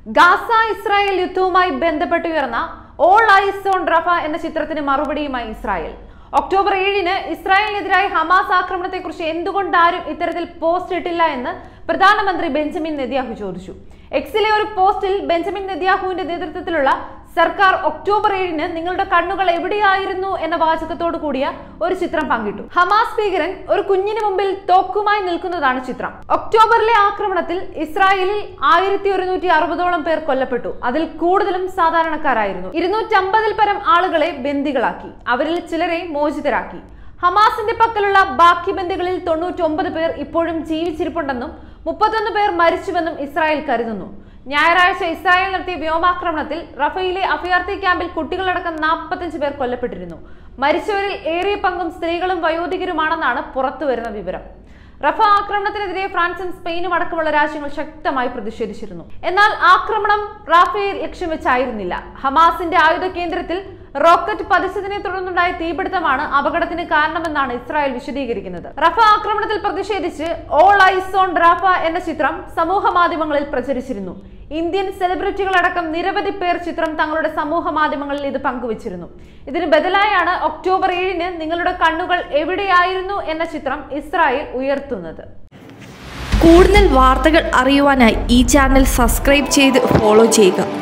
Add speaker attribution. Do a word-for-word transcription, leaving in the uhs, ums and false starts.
Speaker 1: Gaza Israel യുദ്ധവുമായി ബന്ധപ്പെട്ടുയർന്ന all eyes on Rafah എന്ന ചിത്രത്തിന് മറുപടിയുമായി ഇസ്രായേൽ. ഒക്ടോബർ ഏഴിന് ഇസ്രായേലിനെതിരായ ഹമാസ് ആക്രമണത്തെക്കുറിച്ച് എന്തുകൊണ്ട് ആരും ഇത്തരത്തിൽ പോസ്റ്റ് ഇട്ടില്ല എന്ന് പ്രധാനമന്ത്രി ബെഞ്ചമിൻ നെതന്യാഹു ചോദിച്ചു. എക്സിലെ ഒരു പോസ്റ്റിൽ ബെഞ്ചമിൻ നെതന്യാഹുവിന്റെ നേതൃത്വത്തിലുള്ള സർക്കാർ ഒക്ടോബർ ഏഴിന് നിങ്ങളുടെ കണ്ണുകൾ എവിടെയായിരുന്നു എന്ന വാചകത്തോടു കൂടിയ ഒരു ചിത്രം പങ്കിട്ടു. ഹമാസ് ഭീകരൻ ഒരു കുഞ്ഞിന് മുമ്പിൽ തോക്കുമായി നിൽക്കുന്നതാണ് ചിത്രം. ഒക്ടോബറിലെ ആക്രമണത്തിൽ ഇസ്രായേലിൽ ആയിരത്തി ഒരുന്നൂറ്റി അറുപതോളം പേർ കൊല്ലപ്പെട്ടു. അതിൽ കൂടുതലും സാധാരണക്കാരായിരുന്നു. ഇരുന്നൂറ്റമ്പതിൽ പരം ആളുകളെ ബന്ദികളാക്കി. അവരിൽ ചിലരെ മോചിതരാക്കി. ഹമാസിന്റെ പക്കലുള്ള ബാക്കി ബന്ദികളിൽ തൊണ്ണൂറ്റി ഒമ്പത് പേർ ഇപ്പോഴും ജീവിച്ചിരിപ്പുണ്ടെന്നും മുപ്പത്തൊന്ന് പേർ മരിച്ചുവെന്നും ഇസ്രായേൽ കരുതുന്നു. ഞായറാഴ്ച ഇസ്രായേൽ നടത്തിയ വ്യോമാക്രമണത്തിൽ റഫയിലെ അഭയാർത്ഥി ക്യാമ്പിൽ കുട്ടികളടക്കം നാൽപ്പത്തഞ്ച് പേർ കൊല്ലപ്പെട്ടിരുന്നു. മരിച്ചവരിൽ ഏറിയ പങ്കും സ്ത്രീകളും വയോധികരുമാണെന്നാണ് പുറത്തുവരുന്ന വിവരം. റഫ ആക്രമണത്തിനെതിരെ ഫ്രാൻസും സ്പെയിനും അടക്കമുള്ള രാജ്യങ്ങൾ ശക്തമായി പ്രതിഷേധിച്ചിരുന്നു. എന്നാൽ ആക്രമണം റാഫയെ ലക്ഷ്യം വെച്ചായിരുന്നില്ല. ഹമാസിന്റെ ആയുധ കേന്ദ്രത്തിൽ റോക്കറ്റ് പതിച്ചതിനെ തുടർന്നുണ്ടായ തീപിടുത്തമാണ് അപകടത്തിന് കാരണമെന്നാണ് ഇസ്രായേൽ വിശദീകരിക്കുന്നത്. റഫ ആക്രമണത്തിൽ പ്രതിഷേധിച്ച് ഓൾ ഐസ് ഓൺ റഫ എന്ന ചിത്രം സമൂഹ മാധ്യമങ്ങളിൽ പ്രചരിച്ചിരുന്നു. ഇന്ത്യൻ സെലിബ്രിറ്റികളടക്കം നിരവധി പേർ ചിത്രം തങ്ങളുടെ സമൂഹ മാധ്യമങ്ങളിൽ ഇത് പങ്കുവച്ചിരുന്നു. ഇതിന് ബദലായാണ് ഒക്ടോബർ ഏഴിന് നിങ്ങളുടെ കണ്ണുകൾ എവിടെയായിരുന്നു എന്ന ചിത്രം ഇസ്രായേൽ ഉയർത്തുന്നത്.
Speaker 2: കൂടുതൽ വാർത്തകൾ അറിയുവാനായി ഈ ചാനൽ സബ്സ്ക്രൈബ് ചെയ്ത് ഫോളോ ചെയ്യുക.